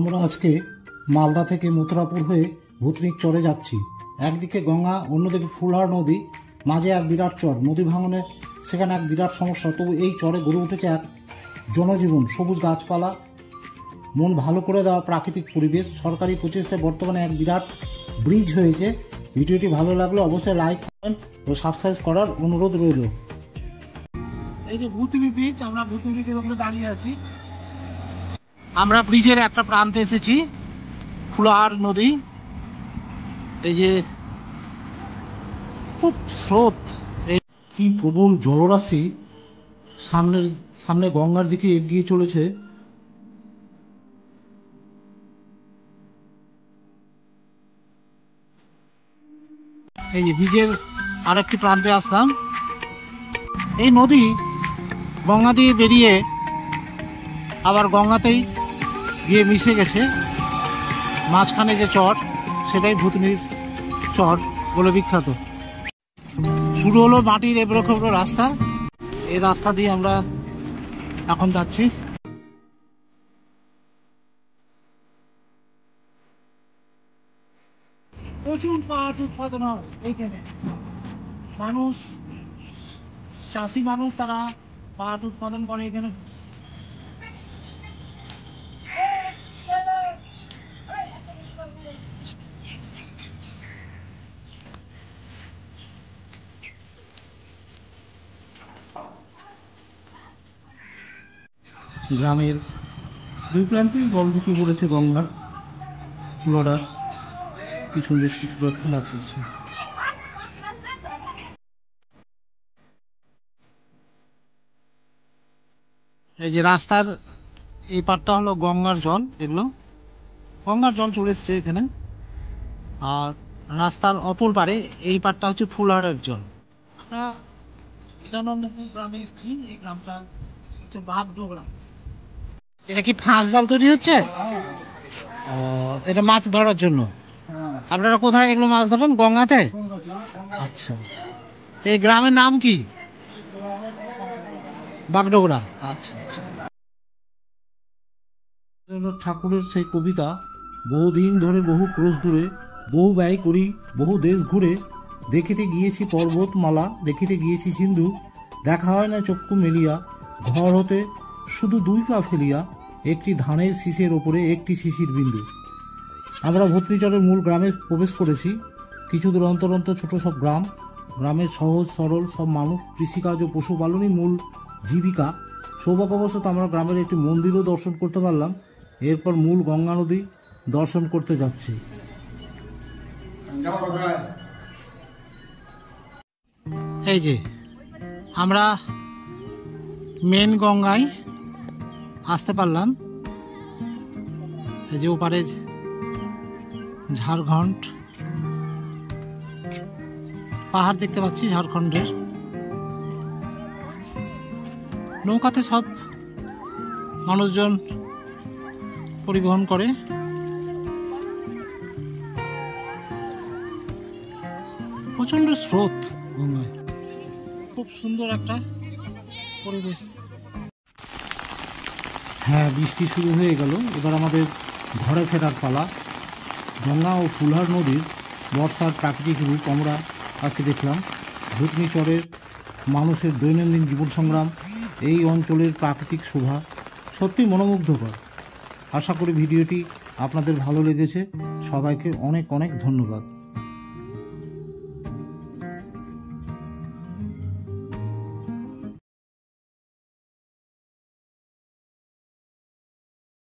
আমরা আজকে মালদা থেকে মথুরাপুর হয়ে ভূতনির চরে যাচ্ছি। একদিকে গঙ্গা, অন্যদিকে ফুলহার নদী, মাঝে এক বিরাট চর। নদী ভাঙনে সেখানে এক বিরাট সমস্যা, তবু এই চরে গড়ে উঠেছে এক জনজীবন, সবুজ গাছপালা, মন ভালো করে দেওয়া প্রাকৃতিক পরিবেশ। সরকারি প্রচেষ্টায় বর্তমানে এক বিরাট ব্রিজ হয়েছে। ভিডিওটি ভালো লাগলে অবশ্যই লাইক, কমেন্ট ও সাবস্ক্রাইব করার অনুরোধ রইল। এই যে ভূতনি ব্রিজ, আমরা ভূতনি ব্রিজের উপরে দাঁড়িয়ে আছি। আমরা ব্রিজের একটা প্রান্তে এসেছি, ফুলহার নদী। এই যে খুব স্রোত, এই কি প্রবল জলরাশি সামনে গঙ্গার দিকে এগিয়ে চলেছে। এই যে ব্রিজের আরেকটি প্রান্তে আসলাম। এই নদী গঙ্গা দিয়ে বেরিয়ে আবার গঙ্গাতেই গিয়ে মিশে গেছে। মাঝখানে যে চর, সেটাই ভূতনির চর বলে বিখ্যাত। শুরু হলো মাটির এবড়ো খেবড়ো রাস্তা। এই রাস্তা দিয়ে আমরা এখন যাচ্ছি। প্রচুর পাট উৎপাদন হয় এইখানে। মানুষ, চাষি মানুষ, তারা পাট উৎপাদন করে এখানে। গ্রামের দুই প্রান্তেই জল ঢুকে পড়েছে গঙ্গার। ফুলহার পিছন দিয়ে শিশুরা খেলা করছে। এই যে রাস্তার এই পাটটা হলো গঙ্গার জল, এগুলো গঙ্গার জল চলে এসছে এখানে। আর রাস্তার অপর পারে এই পাটটা হচ্ছে ফুলহারের জল। আমরা বিধানন্দপুর গ্রামে এসেছি। এই গ্রামটা হচ্ছে বাগডোগরা। এটা কি ফাঁস জাল তৈরি হচ্ছে? এটা মাছ ধরার জন্য। আপনারা কোথায় এগুলো মাছ ধরেন? গঙ্গাতে? আচ্ছা, এই গ্রামের নাম কি? বাগডোগরা। আচ্ছা আচ্ছা। ঠাকুরের সেই কবিতা, বহুদিন ধরে বহু ক্রোশ দূরে, বহু ব্যয় করি বহু দেশ ঘুরে, দেখিতে গিয়েছি পর্বতমালা, দেখিতে গিয়েছি সিন্ধু, দেখা হয় না চক্ষু মেলিয়া, ঘর হতে শুধু দুই পা ফেলিয়া, একটি ধানের শীষের ওপরে একটি শিশির বিন্দু। আমরা ভূতনিচরের মূল গ্রামে প্রবেশ করেছি। কিছু দূর অন্তর অন্তর ছোট সব গ্রাম। গ্রামের সহজ সরল সব মানুষ, কৃষিকাজ ও পশুপালনই মূল জীবিকা। সৌভাগ্যবশত আমরা গ্রামের একটি মন্দিরও দর্শন করতে পারলাম। এরপর মূল গঙ্গা নদী দর্শন করতে যাচ্ছি। এই যে আমরা মেন গঙ্গায় আসতে পারলাম। এই যে ওপারে ঝাড়খণ্ড পাহাড় দেখতে পাচ্ছি, ঝাড়খণ্ডের। নৌকাতে সব মানুষজন পরিবহন করে। প্রচন্ড স্রোত গঙ্গায়, খুব সুন্দর একটা পরিবেশ। হ্যাঁ, বৃষ্টি শুরু হয়ে গেল। এবার আমাদের ঘরে ফেরার পালা। গঙ্গা ও ফুলহার নদীর বর্ষার প্রাকৃতিক রূপ আমরা আজকে দেখলাম। ভূতনি চরের মানুষের দৈনন্দিন জীবন সংগ্রাম, এই অঞ্চলের প্রাকৃতিক শোভা সত্যি মনোমুগ্ধকর। আশা করি ভিডিওটি আপনাদের ভালো লেগেছে। সবাইকে অনেক অনেক ধন্যবাদ।